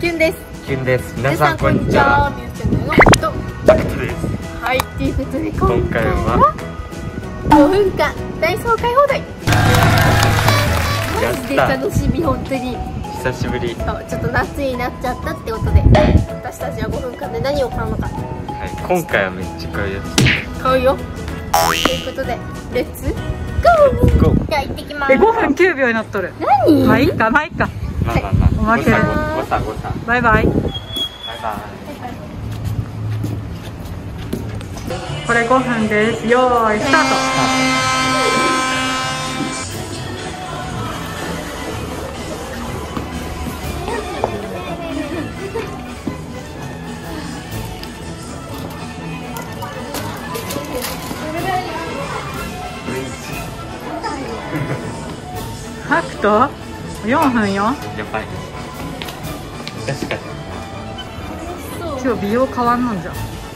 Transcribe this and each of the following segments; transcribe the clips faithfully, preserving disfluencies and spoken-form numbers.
キュンです。 キュンです。皆さんこんにちは。 ミューチャンネルのとタクトです。 はい、ということで今今回はごふんかんダイソー買い放題。 やマジでった楽しみ、本当に。 久しぶり。 そうちょっと夏になっちゃったってことで、私たちはごふんかんで何を買うのか。 はい、今回はめっちゃ買うや買うよ。ということでレッツゴー。 ゴー。 じゃあ行ってきます。 え、ごふんきゅうびょうになっとる。 何？ まあいいか、まあいいか。 つ。まあまあまあ。 おまけ誤差誤差誤差。 バイバイ。 バイバイ。 これごふんです。よーい、スタート。ハクトよんぷんよ。 やばい。確かに。 今日美容変わんのんじゃん。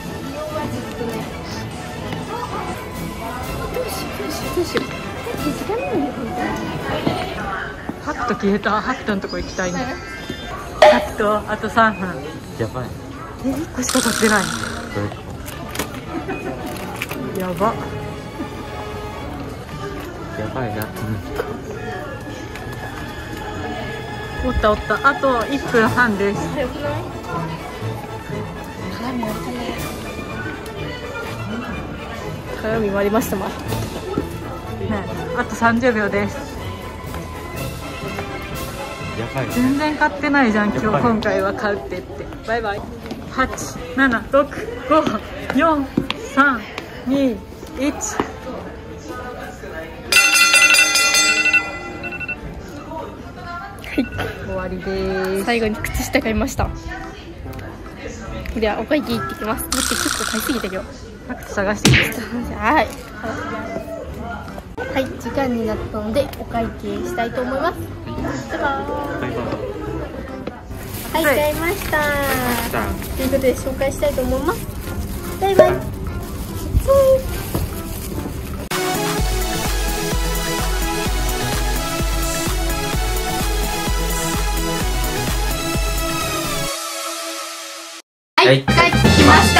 ハクト消えた。ハクトのとこ行きたいね。ハクトあとさんぷん。 やばい。 え、いっこしか買ってない。 どれやば。 やばいな。 おったおった。あといっぷんはんです。 早くない？鏡割ったね。鏡割りましたま。 ね、あとさんじゅうびょうです。 やばい。 全然買ってないじゃん。今日やっぱり今回は買うって言って。バイバイ。はち、なな、ろく、ご、よん、さん、に、いち。終わりです。 最後に靴下買いました。ではお会計行ってきます。待って、結構買いすぎたけど。 ハクト探してきて。 はいはい、時間になったのでお会計したいと思います。バイババイバイ。 イ。はい、買いました。 さあ、 ということで紹介したいと思います。バイバイ。はい、帰ってきました。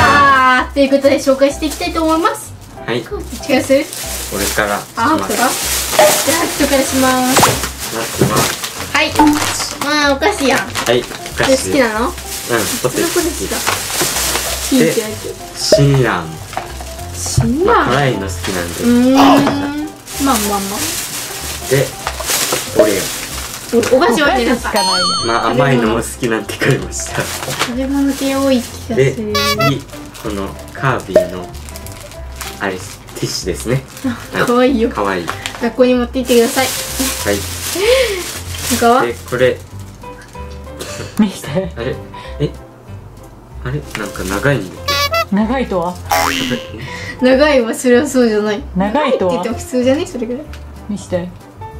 ということで紹介していきたいと思います。 はい。 違うする？ 俺からしあ、 ます。 これが。じゃあ人からします。 まずは、 はい。まあお菓子やん。こはい、お菓れ子。 好きなの？ うん、ポテどこですか？ で聞いてやつ。 シンラン。 シンまあ、 ラン。 辛いの好きなんで。 うーん。まあまあまで、オレあ。お菓子はね、なんかしかないや。 オ。まあ、甘いのも好きなんて買いました。 食べ物系多い気がでする。 次、このカービィのあれティッシュですね。 可愛いよ。 かわいい。 学校に持って行ってください。 はい。 他は？ で、これ、 見して。 あれ、え、あれ、なんか長いんだ長いとは。 けど。 長いはそれはそうじゃない。 長いとはって言っても普通じゃね、それぐらい。 見して。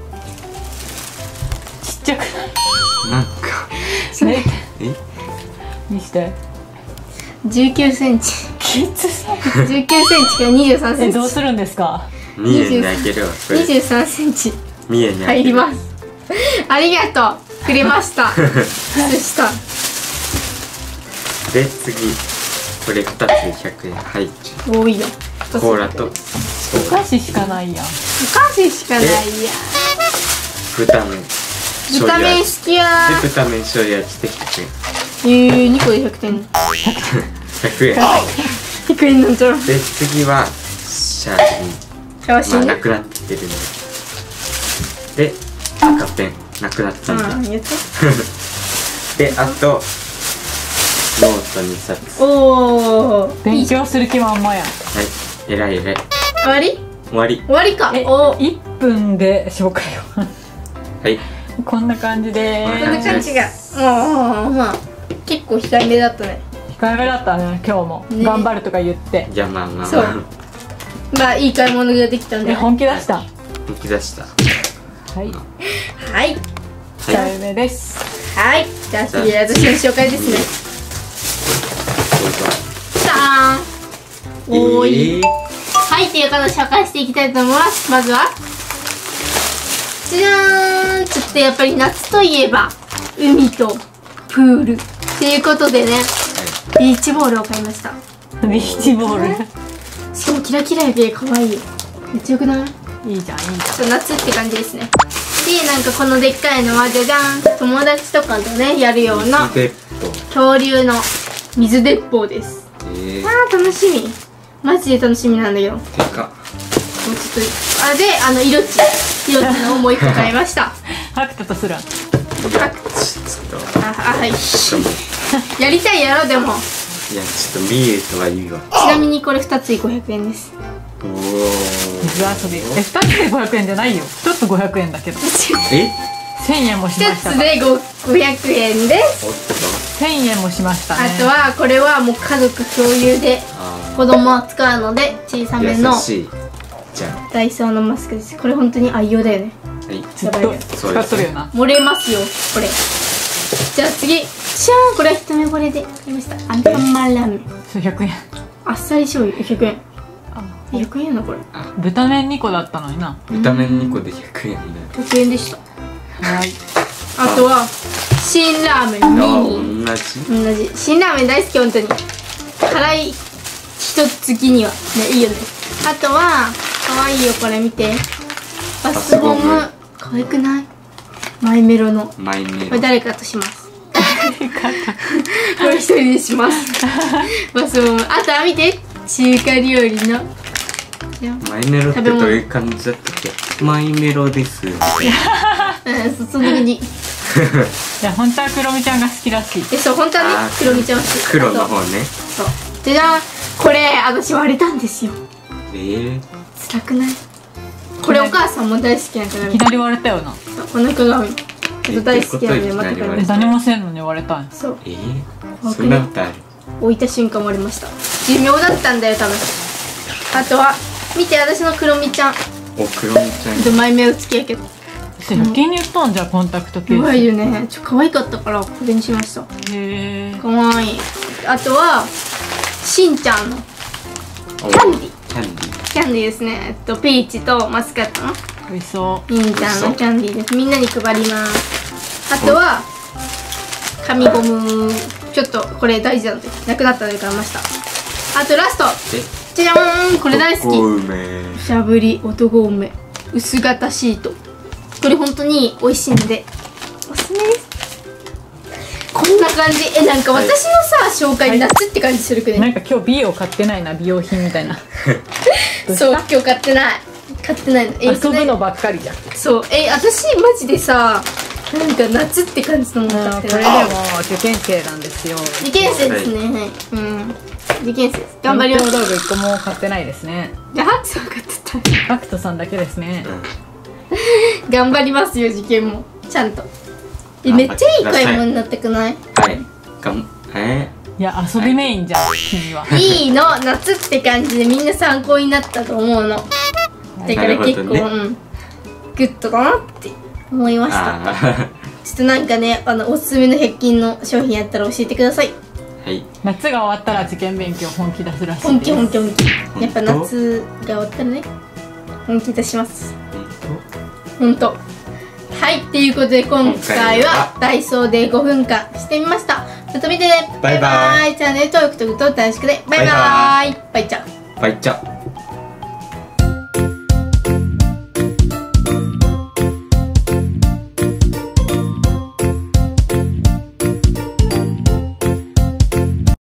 ちっちゃくない。 なんか、 ね、 え、 見して。 じゅうきゅうセンチ。 きつさ。 じゅうきゅうセンチからにじゅうさんセンえ、 チ。 どうするんですか。 にえんで開けるわ。これにじゅうさんセンチにえんで開ける。 入ります。ありがとう。くれました。靴下。 で、次、これふたつでひゃくえん。はい。 多いよ。 コーラと、 お菓子しかないやん。 お菓子しかないや。 豚麺。 豚麺好きやで、豚麺醤油味でひゃくえん。 ー。えー、にこでひゃくてん。 ひゃくえん。 ひゃくえんなんちゃら。 で、次は、シャーリン。まあ、 シャワシンね。 なくなってるんで。で、赤ペン。なくなったんで。 うん、やった。 で、あと、ノートにさつ。はおー。 勉強する気満々やん。 い。えらいえらい。 終わり？ 終わり。 終わりか。 え、 おー。 いっぷんで紹介を。 はい。 こんな感じでこんーな感じが。もう、まあ、結構控えめだったね。 す。控えめだったね、今日も。 ね頑張るとか言って。 じゃあまあまあそうまあ。 まあ、いい買い物ができたんで。 え、本気出した。 抜き出した。 はい。 はい。 控えめです。 はい。じゃあ次、私の紹介ですね。さーん。 どうぞ。 おーい。 えーはい、ということで紹介していきたいと思います。まずは、じゃーん。ちょっとやっぱり夏といえば、海とプール。 っていうことでね、ビーチボールを買いました。 ビーチボール。 しかもキラキラやけ可愛いよ。めっちゃよくない？ いいじゃんいいじゃん。 ちょっと夏って感じですね。でなんかこのでっかいのはじゃじゃん、友達とかとねやるような恐竜の水鉄砲です。えー、あー楽しみ、マジで楽しみなんだけど。 でかもうちょっとあであの色地色地のをもう一個買いました。 ハクトとすらん。 ああはいやりたいやろ。でもいやちょっと見えとはいいわ。 ちなみにこれふたつごひゃくえんです。 おお水遊び。えふたつでごひゃくえんじゃないよ。ひとつごひゃくえんだけど。 えせんえんもしました。 ひとつでごひゃくえんです。 せんえんもしましたね。 あとはこれはもう家族共有で子供は使うので小さめのダイソーのマスクです。これ本当に愛用だよね。 はい、ずっと使っとるよな。 漏れますよこれ。じゃあ次、じゃーん、これは一目惚れで買いました。アンパンマンラーメン。 そうひゃくえん。 あっさり醤油ひゃくえん。ひゃくえんやなこれ。 豚麺にこだったのにな。 豚麺にこでひゃくえんだ。 ひゃくえんでした。 はい。 あとは辛ラーメンミニ。 同じ同じ。辛ラーメン大好き本当に。辛い一つきにはねいいよね。あとは可愛いよこれ見て。バスボム可愛くない？マイメロの。 マイメロ。 これ誰かとします。これ一人でします。バスボム。あとは見て中華料理の。 マイメロってどういう感じだったっけ？マイメロです。うんそそんな感じ。いや本当はクロミちゃんが好きらしい。 えそう本当はねクロミちゃんは好き。 黒の方ね。 そうでじゃあこれ私割れたんですよ。 えー、 辛くない？これお母さんも大好きな鏡。 左割れたよな。 この鏡ちょっと大好きなんでまた鏡。 何もせんのに割れたん。 そう。 えー、そんなことある？ 置いた瞬間割れました。寿命だったんだよ多分。あとは見て私のクロミちゃん。 おクロミちゃん。 ちょっと前目をつけやけど。 ひゃくえんに売ったんじゃコンタクトケース。 可愛いよね。ちょっと可愛かったからこれにしました。 へえ。 可愛い。あとはしんちゃんのキャンディ。 キャンディ。 キャンディですね。えっとピーチとマスカットの。 美味しそう。 みんちゃんのキャンディです。みんなに配ります。あとは紙ゴム。ちょっとこれ大事なのでなくなったので買いました。あとラスト。じゃじゃーん、これ大好き。しゃぶり男梅薄型シート。これ本当に美味しいのでおすすめです。こんな感じ。えなんか私のさ紹介夏って感じするくね。 なんか今日美容買ってないな、美容品みたいな。 そう今日買ってない買ってないの。 遊ぶのばっかりじゃん。 そうえ私マジでさなんか夏って感じのもの買ってない。 これでも受験生なんですよ。 受験生ですね。はい。うん受験生です。頑張ります。 道具一個も買ってないですね。 じゃあハクトさん買ってた。 ハクトさんだけですね。 頑張りますよ受験もちゃんと。えめっちゃいい買い物になってくない？ はいがんえー、いや遊びメインじゃん君は。 いいの夏って感じでみんな参考になったと思うの。だから結構、ね、うんグッドかなって思いました。ちょっとなんかねあのおすすめのひゃく均の商品やったら教えてください。 はい。 夏が終わったら受験勉強本気出すらしいです。 本気本気本気。やっぱ夏が終わったらね本気出します。本当。はい、ということで今回はダイソーでごふんかんしてみました。ちょっと見てね。 バイバイ。 チャンネル登録とグッド楽しくで。バイバイ。バイチャ。 バイチャ。